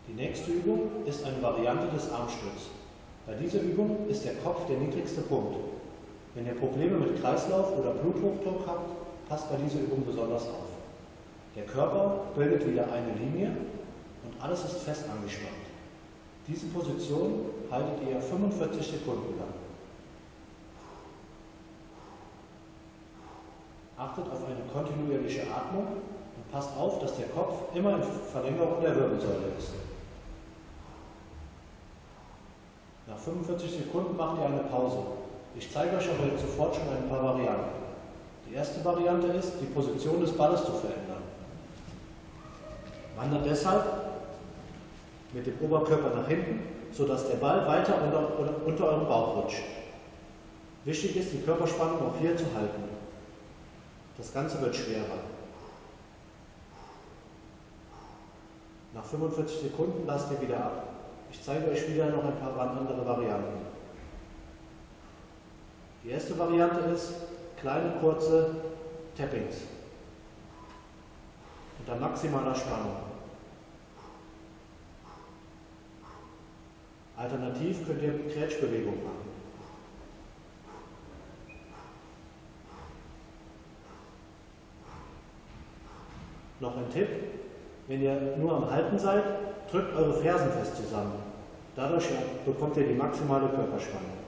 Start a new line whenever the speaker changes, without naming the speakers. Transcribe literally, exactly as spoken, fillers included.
Die nächste Übung ist eine Variante des Armstütz. Bei dieser Übung ist der Kopf der niedrigste Punkt. Wenn ihr Probleme mit Kreislauf oder Bluthochdruck habt, passt bei dieser Übung besonders auf. Der Körper bildet wieder eine Linie und alles ist fest angespannt. Diese Position haltet ihr fünfundvierzig Sekunden lang. Achtet auf eine kontinuierliche Atmung und passt auf, dass der Kopf immer in Verlängerung der Wirbelsäule ist. Nach fünfundvierzig Sekunden macht ihr eine Pause. Ich zeige euch aber jetzt sofort schon ein paar Varianten. Die erste Variante ist, die Position des Balles zu verändern. Wandert deshalb mit dem Oberkörper nach hinten, sodass der Ball weiter unter, unter eurem Bauch rutscht. Wichtig ist, die Körperspannung auch hier zu halten. Das Ganze wird schwerer. Nach fünfundvierzig Sekunden lasst ihr wieder ab. Ich zeige euch wieder noch ein paar andere Varianten. Die erste Variante ist kleine, kurze Tappings unter maximaler Spannung. Alternativ könnt ihr Krätschbewegung machen. Noch ein Tipp: Wenn ihr nur am Halten seid, drückt eure Fersen fest zusammen. Dadurch bekommt ihr die maximale Körperspannung.